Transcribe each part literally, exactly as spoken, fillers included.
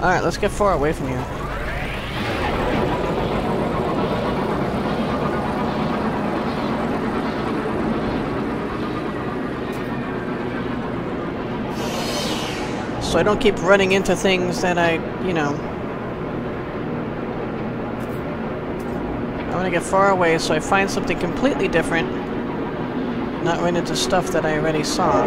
Alright, let's get far away from here. So I don't keep running into things that I, you know... I want to get far away so I find something completely different. Not run into stuff that I already saw.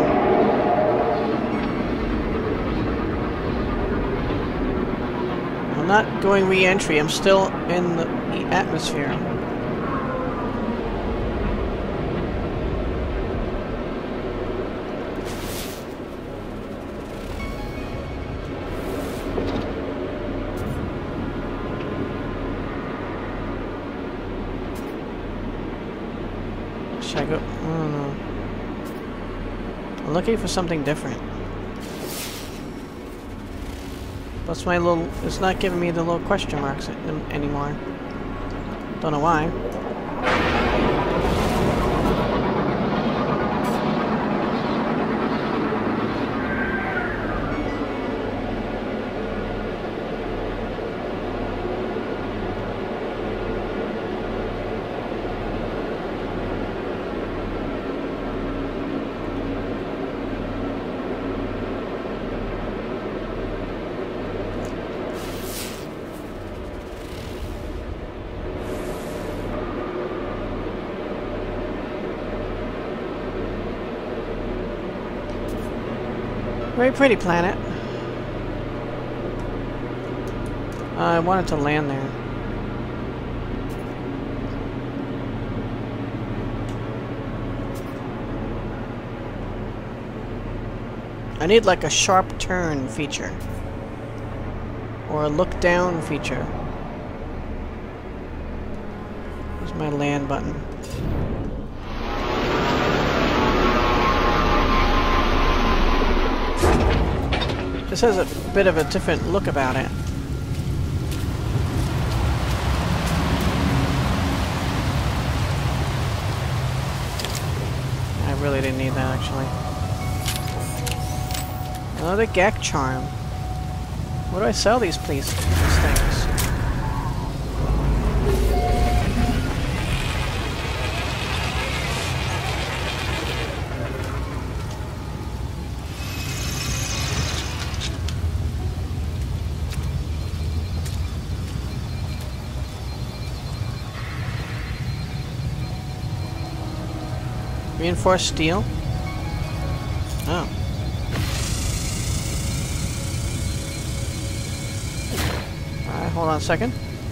I'm not going re-entry, I'm still in the atmosphere. Should I go? I don't know. I'm looking for something different. Plus my little... It's not giving me the little question marks anymore. Don't know why. Very pretty planet. Uh, I wanted to land there. I need like a sharp turn feature. Or a look down feature. Here's my land button. This has a bit of a different look about it. I really didn't need that, actually. Another G A C charm. Where do I sell these, please? These things. Reinforced steel? Oh. Alright, hold on a second.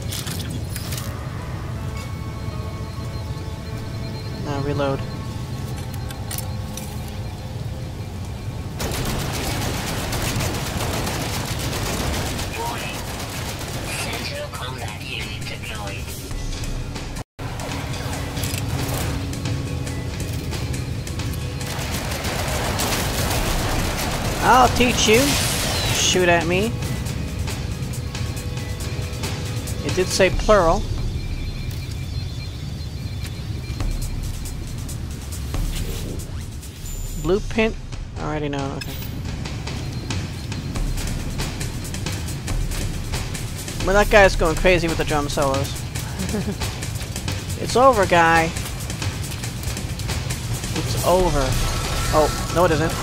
Now reload. Warning. Sentinel combat unit deployed. I'll teach you. Shoot at me. It did say plural. Blue pin. I already know. Okay. Well, that guy's going crazy with the drum solos. It's over, guy. It's over. Oh, no it isn't.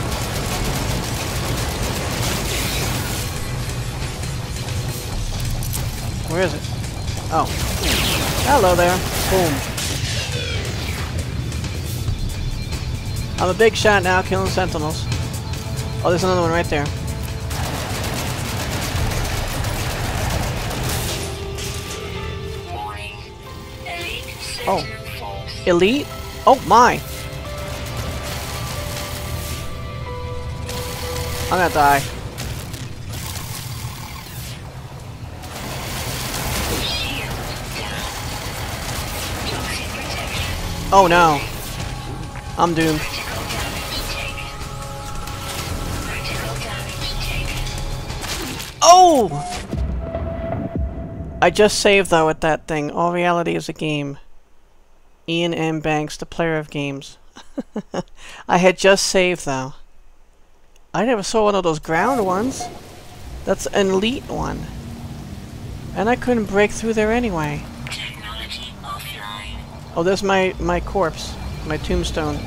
Where is it? Oh. Hello there. Boom. I'm a big shot now, killing Sentinels. Oh, there's another one right there. Oh. Elite? Oh my! I'm gonna die. Oh no. I'm doomed. Oh! I just saved though with that thing. All reality is a game. Ian M. Banks, the player of games. I had just saved though. I never saw one of those ground ones. That's an elite one. And I couldn't break through there anyway. Technology offline. Oh, there's my, my corpse. My tombstone.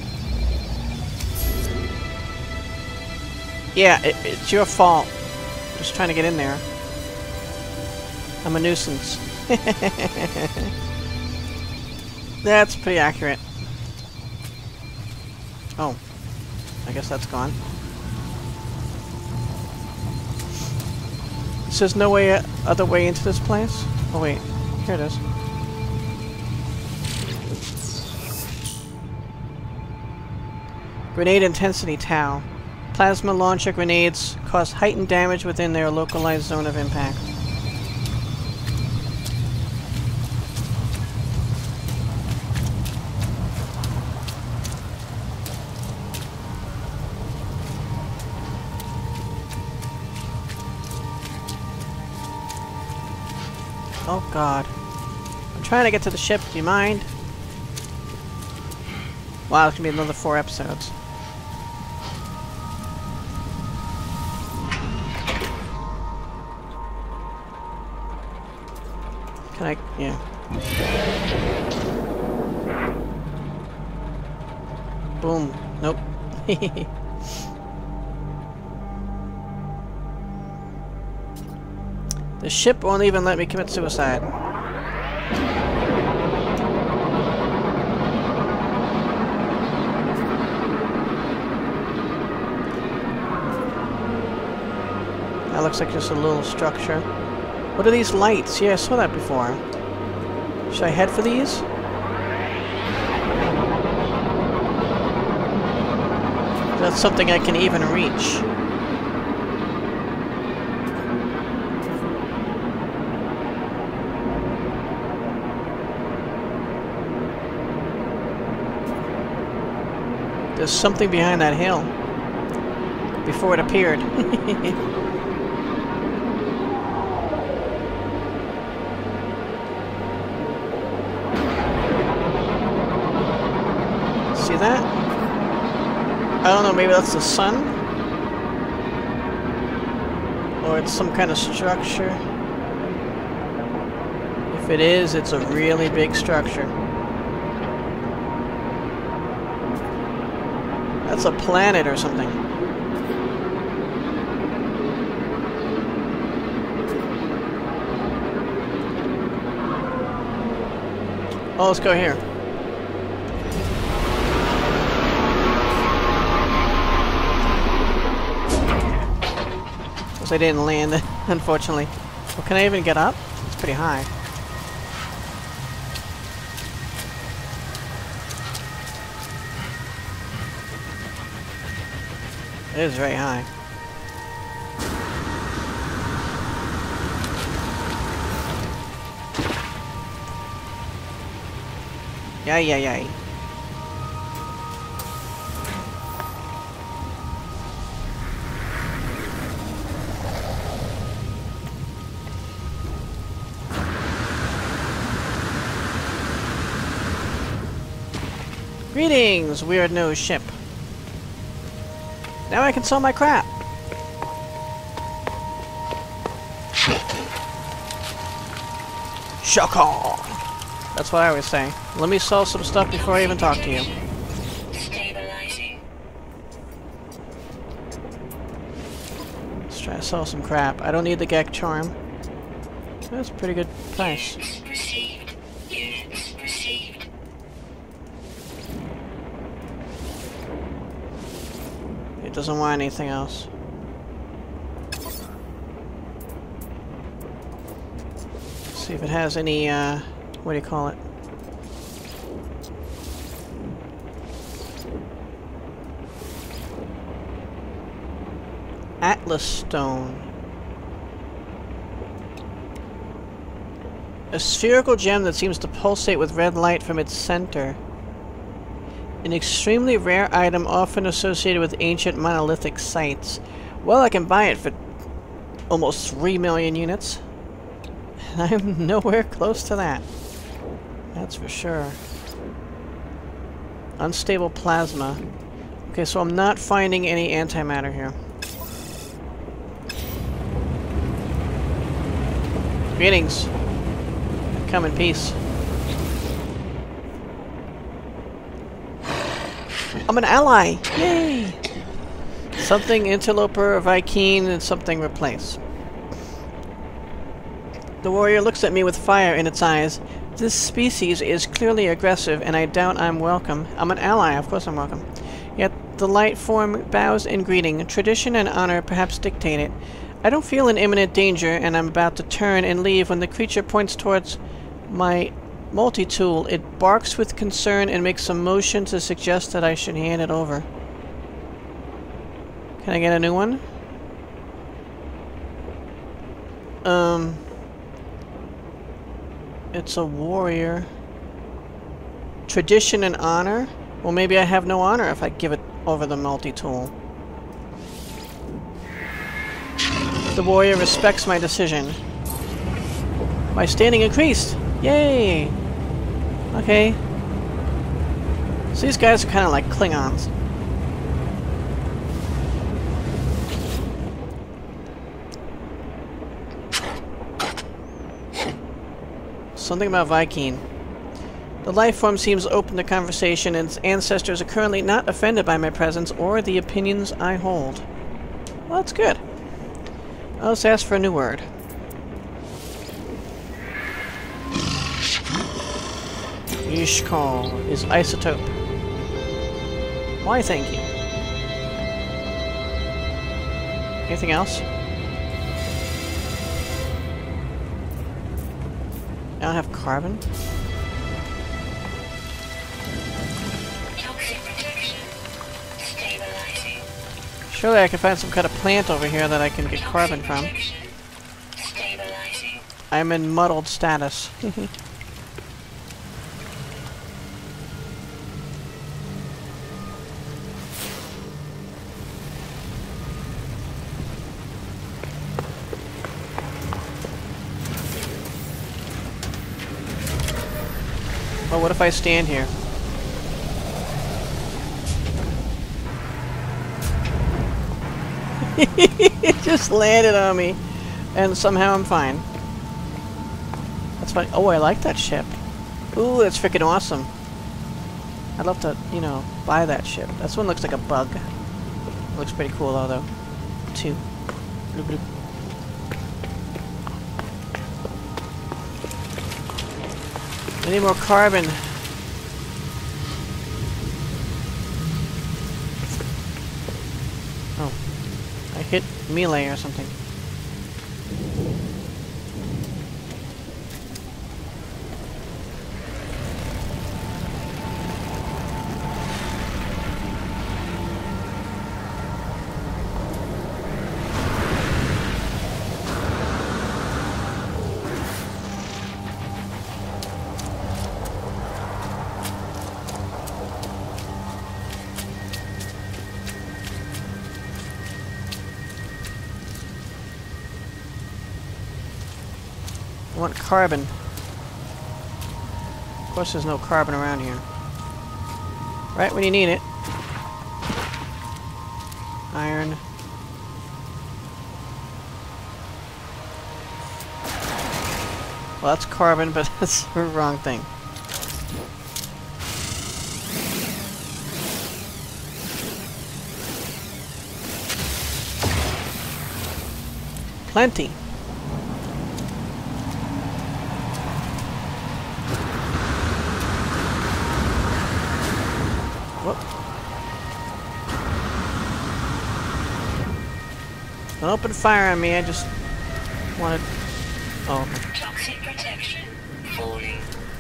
Yeah, it, it's your fault. Just trying to get in there. I'm a nuisance. That's pretty accurate. Oh. I guess that's gone. So there's no way, uh, other way into this place? Oh wait, here it is. Grenade intensity tau. Plasma launcher grenades cause heightened damage within their localized zone of impact. Oh god. I'm trying to get to the ship, do you mind? Wow, it's gonna be another four episodes. Can I... yeah. Boom. Nope. The ship won't even let me commit suicide. That looks like just a little structure. What are these lights? Yeah, I saw that before. Should I head for these? That's something I can even reach. There's something behind that hill. Before it appeared. See that? I don't know, maybe that's the sun? Or it's some kind of structure. If it is, it's a really big structure. That's a planet or something. Oh, let's go here. Guess I didn't land, unfortunately. Well, can I even get up? It's pretty high. It is very high. Yay, yay, yay. Greetings, weird nose ship. Now I can sell my crap. Shaka! That's what I always say. Let me sell some stuff before I even talk to you. Stabilizing. Let's try to sell some crap. I don't need the Gek charm. That's a pretty good price. Units received. Units received. It doesn't want anything else. Let's see if it has any, uh, what do you call it? Atlas Stone. A spherical gem that seems to pulsate with red light from its center. An extremely rare item often associated with ancient monolithic sites. Well, I can buy it for almost three million units. And I'm nowhere close to that. That's for sure. Unstable plasma. Okay, so I'm not finding any antimatter here. Greetings. Come in peace. I'm an ally! Yay! Something interloper, vy'keen, and something replace. The warrior looks at me with fire in its eyes. This species is clearly aggressive, and I doubt I'm welcome. I'm an ally, of course I'm welcome. Yet the light form bows in greeting. Tradition and honor perhaps dictate it. I don't feel in imminent danger, and I'm about to turn and leave when the creature points towards my multi-tool. It barks with concern and makes a motion to suggest that I should hand it over. Can I get a new one? Um... It's a warrior. Tradition and honor? Well, maybe I have no honor if I give it over the multi-tool. The warrior respects my decision. My standing increased! Yay! Okay. So these guys are kind of like Klingons. Something about vy'keen. The life form seems open to conversation, and its ancestors are currently not offended by my presence or the opinions I hold. Well, that's good. Let's ask for a new word. Ishkal is isotope. Why, thank you. Anything else? I don't have carbon. Toxic protection. Stabilizing. Surely I can find some kind of plant over here that I can get carbon from. Stabilizing. I'm in muddled status. Well, what if I stand here? It just landed on me, and somehow I'm fine. That's funny. Oh, I like that ship. Ooh, that's freaking awesome. I'd love to, you know, buy that ship. This one looks like a bug. Looks pretty cool, though, though. Two. Bloop, bloop. I need more carbon. Oh. I hit melee or something. I want carbon. Of course there's no carbon around here. Right when you need it. Iron. Well, that's carbon, but that's the wrong thing. Plenty. Whoop. Don't open fire on me, I just wanted... Oh. Toxic protection. Falling.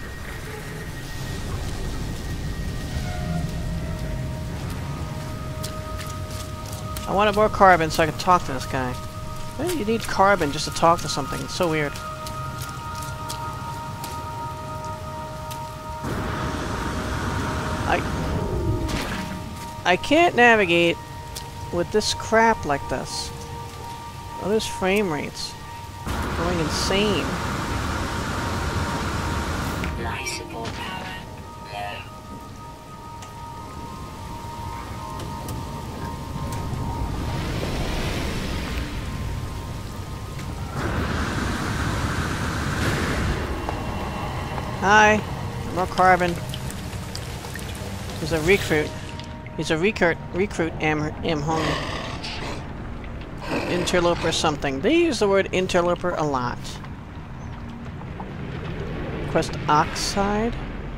I wanted more carbon so I could talk to this guy. Why do you need carbon just to talk to something? It's so weird. I... I can't navigate with this crap like this. Oh, there's frame rates. Going insane. Life support power. Low. Hi. More carbon. He's a recruit. He's a recruit. Recruit am am hung. Interloper something. They use the word interloper a lot. Quest oxide.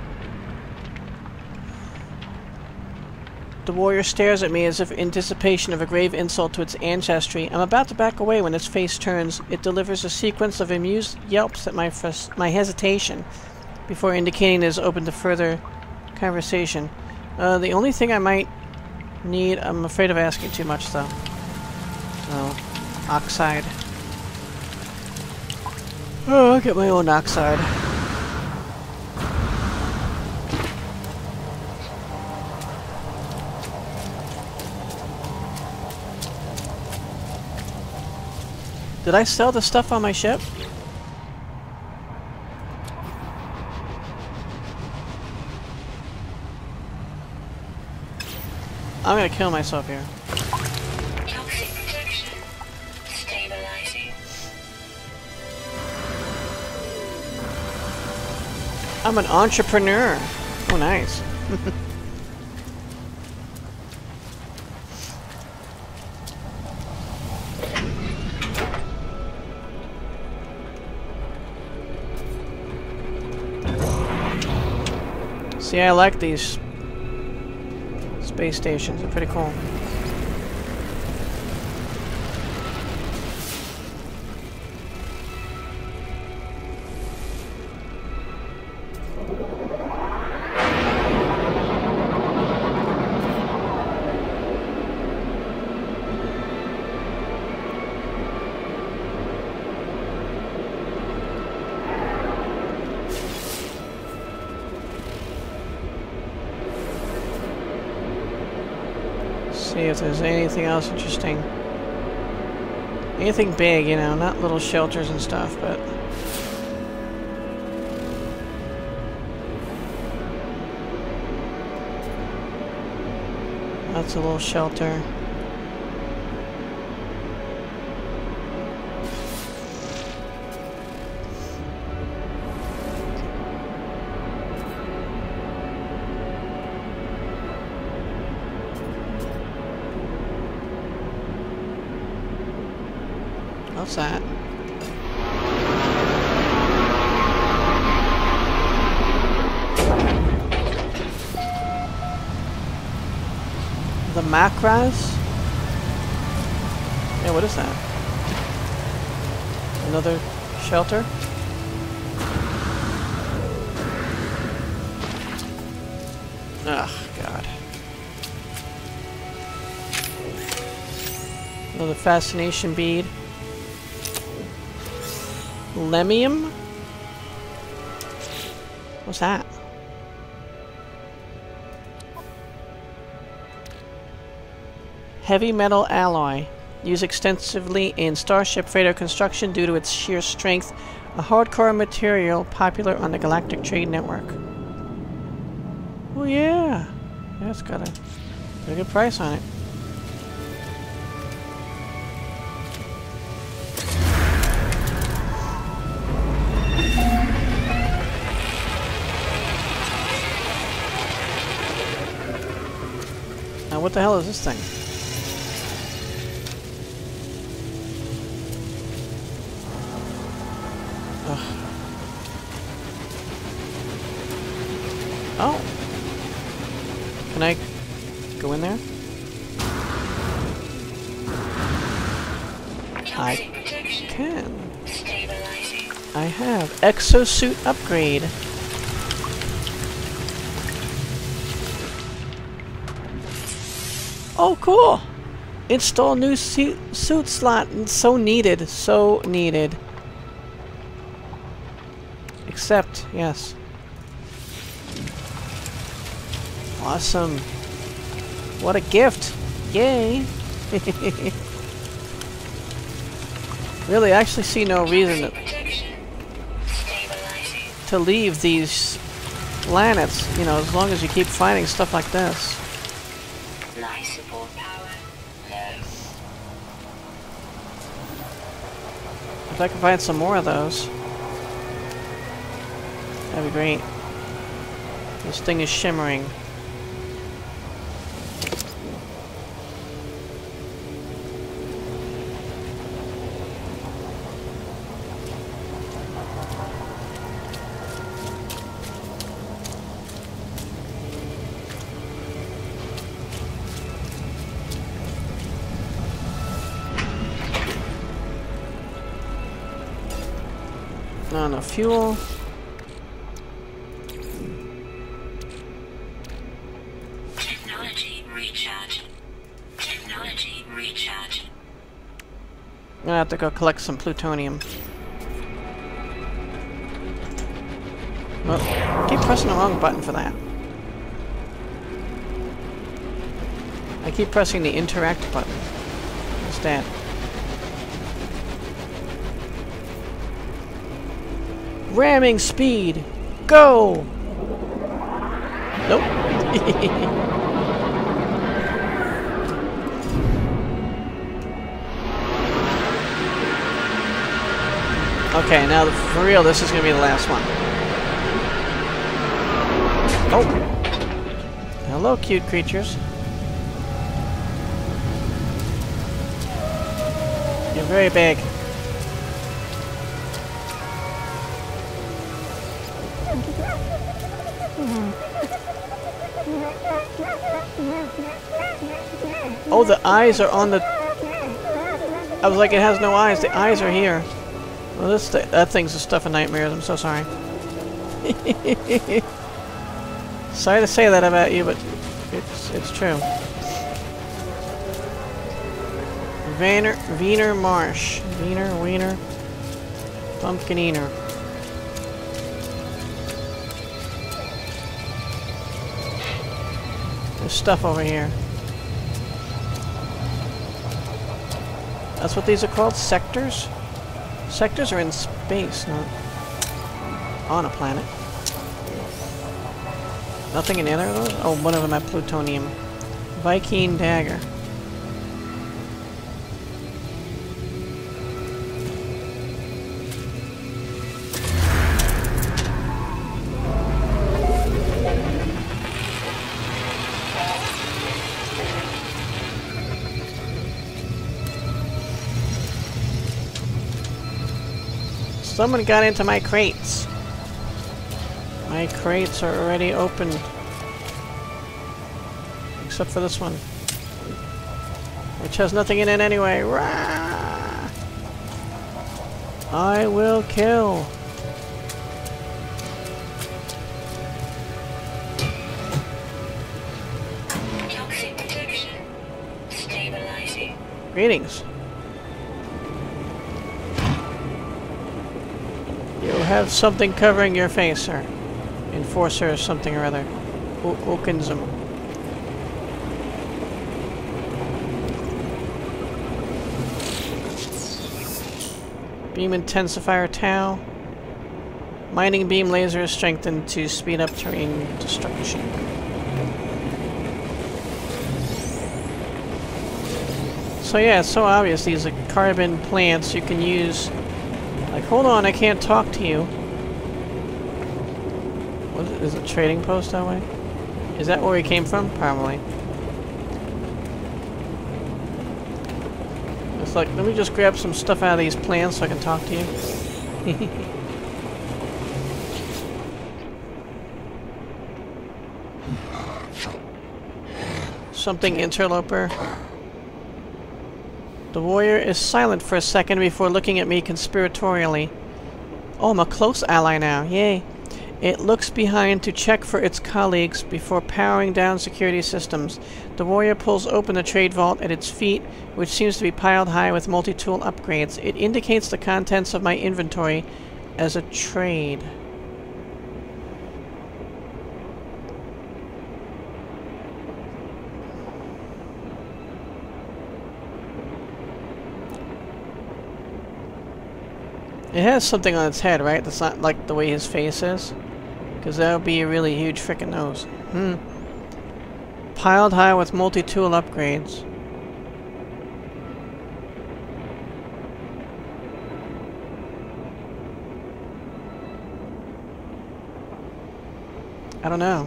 The warrior stares at me as if in anticipation of a grave insult to its ancestry. I'm about to back away when its face turns. It delivers a sequence of amused yelps at my frust- my hesitation, before indicating it is open to further conversation. Uh, the only thing I might need, I'm afraid of asking too much though. So, oxide. Oh, I'll get my own oxide. Did I sell the stuff on my ship? I'm gonna kill myself here. Toxic protection. Stabilizing. I'm an entrepreneur. Oh, nice. See, I like these space stations. They're pretty cool. See if there's anything else interesting. Anything big, you know, not little shelters and stuff, but... That's a little shelter. What's that? The macras? Yeah, what is that? Another shelter? Ugh, God. Another fascination bead. Lemium? What's that? Heavy metal alloy. Used extensively in starship freighter construction due to its sheer strength. A hardcore material popular on the Galactic Trade Network. Oh yeah! Yeah, it's got a pretty good price on it. Now what the hell is this thing? Ugh. Oh. Can I go in there? I can. I have exosuit upgrade. Oh, cool! Install new suit, suit slot. So needed. So needed. Accept. Yes. Awesome. What a gift. Yay. Really, I actually see no reason to, to leave these planets, you know, as long as you keep finding stuff like this. If I can find some more of those. That'd be great. This thing is shimmering. Not enough fuel. Technology recharge. Technology recharge. I'm gonna have to go collect some plutonium. Well, I keep pressing the wrong button for that. I keep pressing the interact button instead. Ramming speed! Go! Nope. Okay, now for real, this is gonna be the last one. Oh! Hello, cute creatures. You're very big. Oh, the eyes are on the... I was like, it has no eyes. The eyes are here. Well, this th that thing's a stuff of nightmares. I'm so sorry. Sorry to say that about you, but it's it's true. Wiener, Wiener Marsh. Wiener, Wiener. Pumpkininer. There's stuff over here. That's what these are called? Sectors? Sectors are in space, not on a planet. Nothing in either of those? Oh, one of them had plutonium. vy'keen dagger. Someone got into my crates. My crates are already open. Except for this one. Which has nothing in it anyway. Rah! I will kill. Toxic detection. Stabilizing. Greetings. You have something covering your face, sir. Enforcer or something or other. Oakinsm. Beam intensifier Tau. Mining beam laser is strengthened to speed up terrain destruction. So yeah, it's so obvious these are carbon plants you can use. Like, hold on, I can't talk to you. What is it? Is it a trading post that way? Is that where we came from? Probably. It's like, let me just grab some stuff out of these plants so I can talk to you. Something interloper. The warrior is silent for a second before looking at me conspiratorially. Oh, I'm a close ally now. Yay. It looks behind to check for its colleagues before powering down security systems. The warrior pulls open the trade vault at its feet, which seems to be piled high with multi-tool upgrades. It indicates the contents of my inventory as a trade. It has something on its head, right? That's not like the way his face is. Because that would be a really huge frickin' nose. Hmm. Piled high with multi-tool upgrades. I don't know.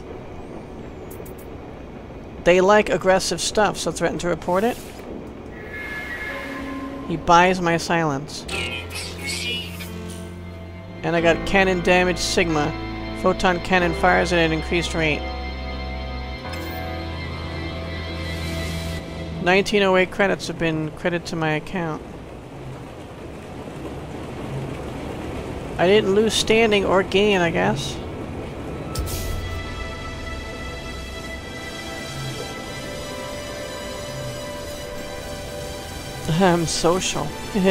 They like aggressive stuff, so threaten to report it. He buys my silence. And I got cannon damage Sigma. Photon cannon fires at an increased rate. nineteen oh eight credits have been credited to my account. I didn't lose standing or gain, I guess. I'm social.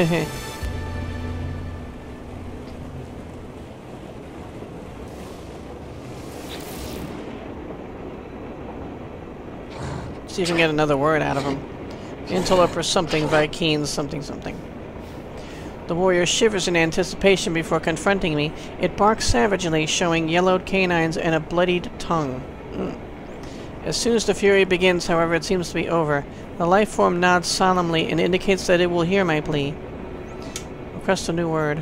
See if we can get another word out of him. Interloper something, vy'keen something something. The warrior shivers in anticipation before confronting me. It barks savagely, showing yellowed canines and a bloodied tongue. Mm. As soon as the fury begins, however, it seems to be over. The life form nods solemnly and indicates that it will hear my plea. Request a new word.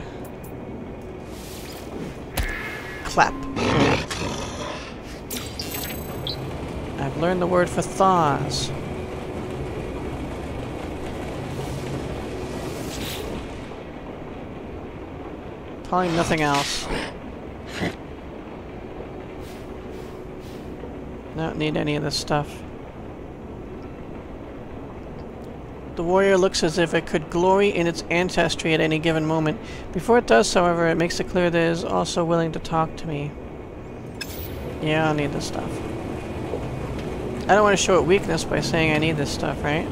Clap. I've learned the word for thaws. Probably nothing else. Don't need any of this stuff. The warrior looks as if it could glory in its ancestry at any given moment. Before it does, however, it makes it clear that it is also willing to talk to me. Yeah, I'll need this stuff. I don't want to show it weakness by saying I need this stuff, right?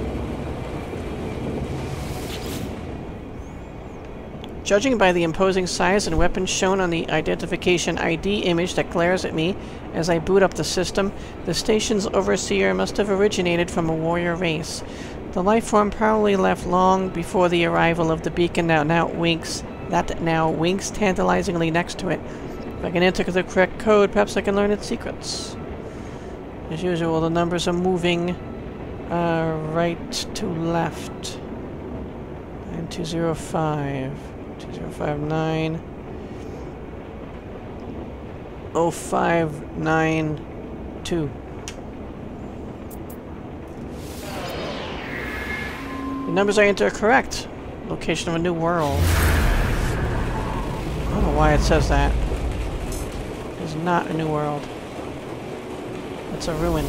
Judging by the imposing size and weapons shown on the identification I D image that glares at me as I boot up the system, the station's overseer must have originated from a warrior race. The life form probably left long before the arrival of the beacon that now winks, that now winks tantalizingly next to it. If I can enter the correct code, perhaps I can learn its secrets. As usual, the numbers are moving uh, right to left. nine two zero five. two zero five nine. oh five nine two. The numbers I enter are correct. Location of a new world. I don't know why it says that. It's not a new world. It's a ruin.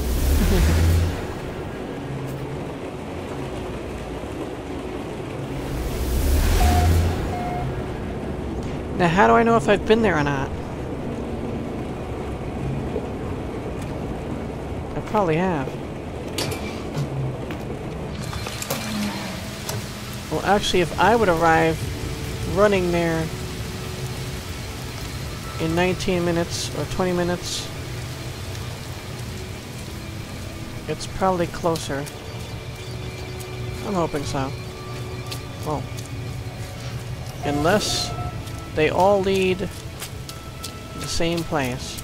Now, how do I know if I've been there or not? I probably have. Well, actually, if I would arrive running there in nineteen minutes or twenty minutes, it's probably closer. I'm hoping so. Oh. Unless they all lead to the same place.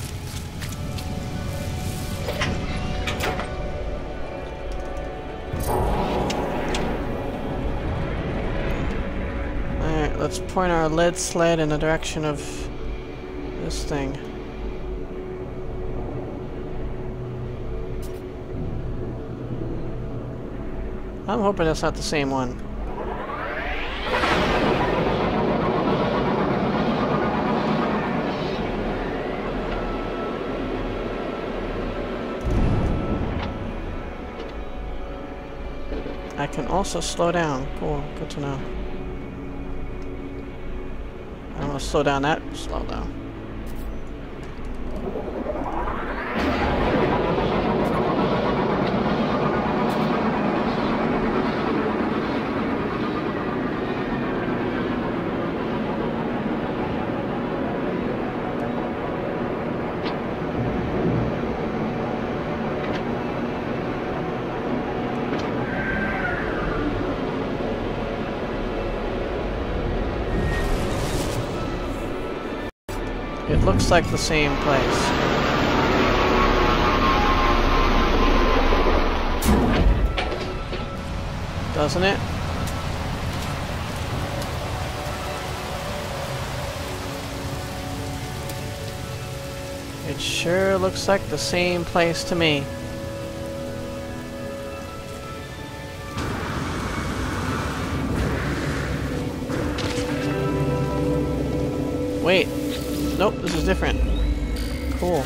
Alright, let's point our lead sled in the direction of this thing. I'm hoping that's not the same one. I can also slow down. Cool, good to know. I don't want to slow down that slow down. It looks like the same place. Doesn't it? It sure looks like the same place to me. Wait. Nope, this is different. Cool.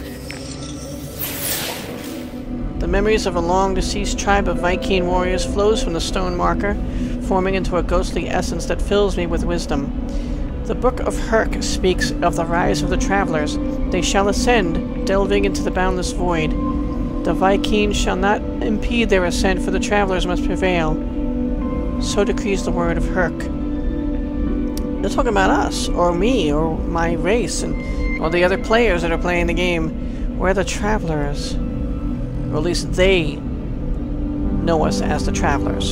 The memories of a long-deceased tribe of vy'keen warriors flows from the stone marker, forming into a ghostly essence that fills me with wisdom. The Book of Herc speaks of the rise of the travelers. They shall ascend, delving into the boundless void. The vy'keen shall not impede their ascent, for the travelers must prevail. So decrees the word of Herc. They're talking about us, or me, or my race, and all the other players that are playing the game. We're the travelers. Or at least they know us as the travelers.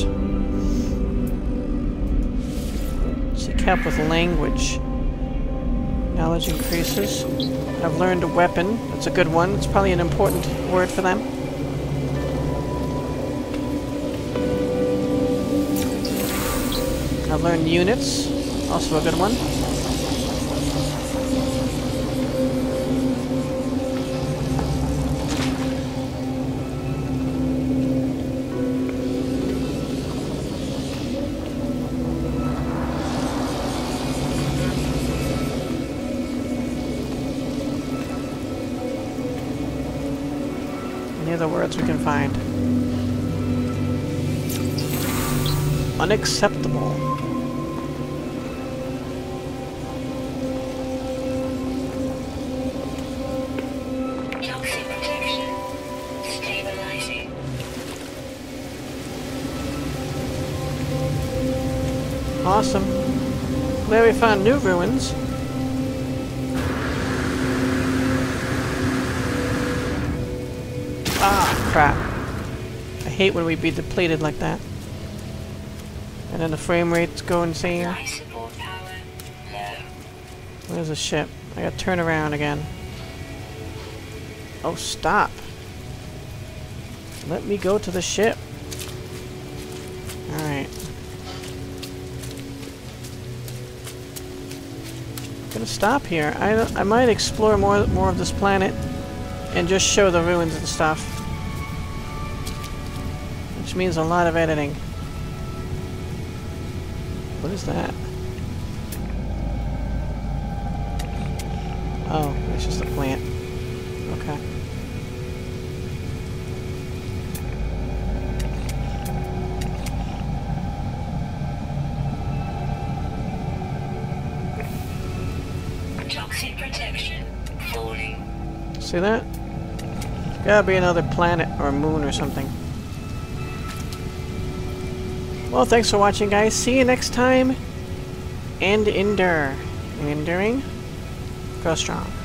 See, cap with language. Knowledge increases. I've learned a weapon. That's a good one. It's probably an important word for them. I've learned units. Also a good one. Any other words we can find? Unacceptable. Toxic protection. Stabilizing. Awesome. Glad we found new ruins. Ah, crap. I hate when we be depleted like that. And then the frame rates go insane. Life support power low. Where's the ship? I gotta turn around again. Oh, stop. Let me go to the ship. Alright. Gonna stop here. I, I might explore more, more of this planet and just show the ruins and stuff. Which means a lot of editing. What is that? Oh, it's just a plant. Okay. Toxic protection falling. See that? Gotta be another planet or moon or something. Well, thanks for watching, guys. See you next time. And endure. Enduring. Go strong.